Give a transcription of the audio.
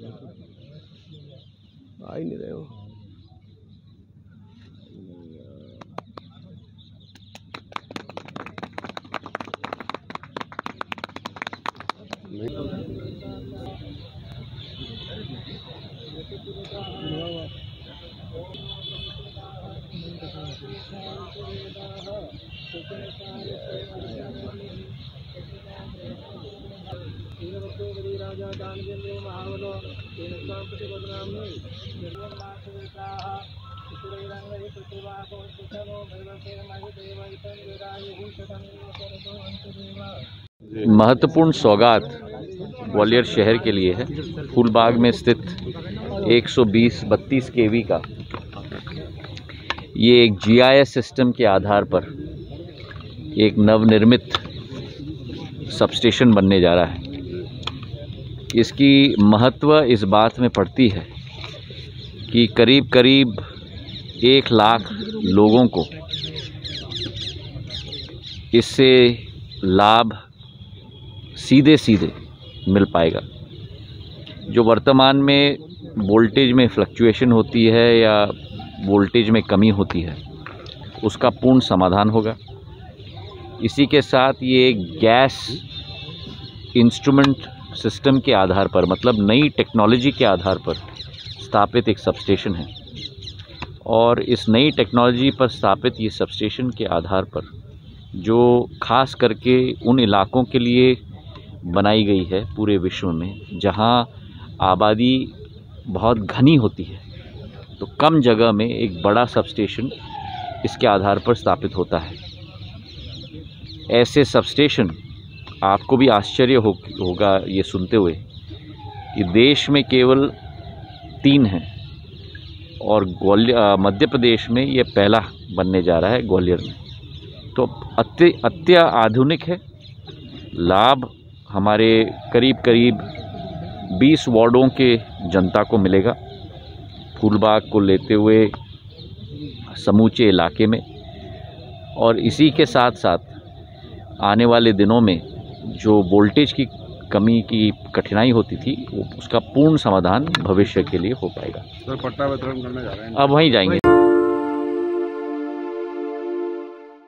आ ही नहीं रहे हो। महत्वपूर्ण सौगात ग्वालियर शहर के लिए है। फूलबाग में स्थित 120-32 केवी का ये एक GIS सिस्टम के आधार पर एक नवनिर्मित सबस्टेशन बनने जा रहा है। इसकी महत्व इस बात में पड़ती है कि करीब करीब 1 लाख लोगों को इससे लाभ सीधे सीधे मिल पाएगा। जो वर्तमान में वोल्टेज में फ्लक्चुएशन होती है या वोल्टेज में कमी होती है, उसका पूर्ण समाधान होगा। इसी के साथ ये गैस इंस्ट्रूमेंट सिस्टम के आधार पर, मतलब नई टेक्नोलॉजी के आधार पर स्थापित एक सबस्टेशन है। और इस नई टेक्नोलॉजी पर स्थापित ये सबस्टेशन के आधार पर जो खास करके उन इलाकों के लिए बनाई गई है पूरे विश्व में जहां आबादी बहुत घनी होती है, तो कम जगह में एक बड़ा सबस्टेशन इसके आधार पर स्थापित होता है। ऐसे सबस्टेशन आपको भी आश्चर्य होगा ये सुनते हुए कि देश में केवल 3 हैं और मध्य प्रदेश में ये पहला बनने जा रहा है ग्वालियर में। तो अत्य आधुनिक है। लाभ हमारे करीब करीब 20 वार्डों के जनता को मिलेगा, फूलबाग को लेते हुए समूचे इलाके में। और इसी के साथ साथ आने वाले दिनों में जो वोल्टेज की कमी की कठिनाई होती थी, उसका पूर्ण समाधान भविष्य के लिए हो पाएगा। सर, पट्टा वितरण करने जा रहे हैं, अब वहीं जाएंगे।